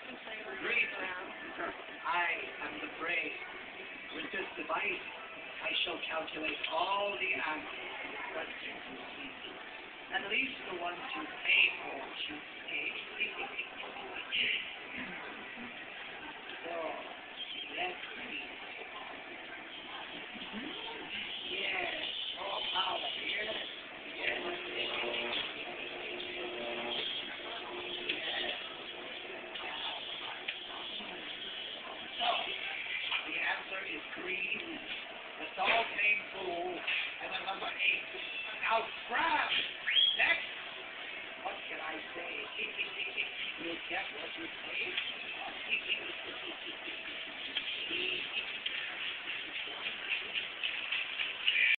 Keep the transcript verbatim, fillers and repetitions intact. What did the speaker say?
Green. I am the brain. With this device, I shall calculate all the answers to the questions you see. At least the ones you pay for, cheapskate. So, let's see. Yes. Oh, power. Yes. Yes. Yes. So, the answer is green, the tall, tame fool, and the number eight. Now scram! Next! What can I say? You get what you pay for.